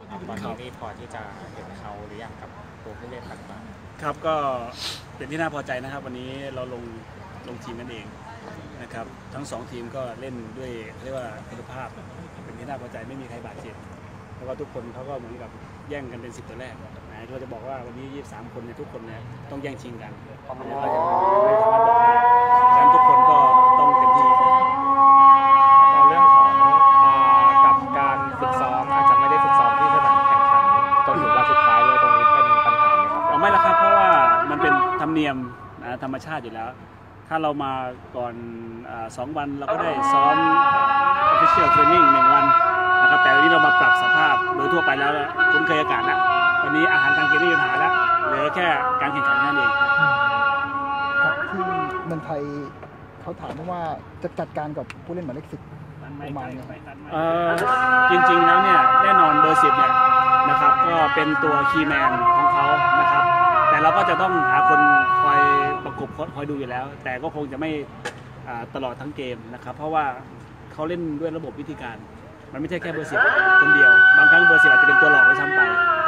ตอนนี้นี่พอที่จะเห็นเขาหรือยังกับตัวผู้เล่นต่างๆครับก็เป็นที่น่าพอใจนะครับวันนี้เราลงทีมกันเองนะครับทั้ง2ทีมก็เล่นด้วยเรียกว่าคุณภาพเป็นที่น่าพอใจไม่มีใครบาดเจ็บแล้วก็ทุกคนเขาก็เหมือนกับแย่งกันเป็น10 ตัวแรกนะเราจะบอกว่าวันนี้23 คนเนี่ยทุกคนเนี่ยต้องแย่งชิงกันเราจะไม่สามารถบอกได้ดังนั้นทุกคนก็ต้องเต็มที่เรื่องของกับการฝึกซ้อมอาจจะไม่ได้ฝึกซ้อมที่สนามแข่งขันจนถึงวันสุดท้ายเลยตรงนี้เป็นปัญหาไหมครับไม่ละครับเพราะว่ามันเป็นธรรมเนียมธรรมชาติอยู่แล้วถ้าเรามาก่อน2 วันเราก็ได้ซ้อม official training 1 วันนะครับแต่วันนี้เรามาปรับสภาพโดยทั่วไปแล้วคุ้นเคยอากาศแล้ววันนี้อาหารการกินไม่มีปัญหาแล้วเหลือแค่การแข่งขันนั่นเองครับที่เมืองไทยเขาถามว่าจะจัดการกับผู้เล่นหมายเลข 10ประมาณจริงๆแล้วเนี่ยแน่นอนเบอร์ 10เนี่ยนะครับก็เป็นตัวคีย์แมนของเขานะครับแต่เราก็จะต้องหาคนคอยประกบคอยดูอยู่แล้วแต่ก็คงจะไม่ตลอดทั้งเกมนะครับเพราะว่าเขาเล่นด้วยระบบวิธีการมันไม่ใช่แค่เบอร์ 10คนเดียวบางครั้งเบอร์ 10อาจจะเป็นตัวหลอกไปซ้ำไป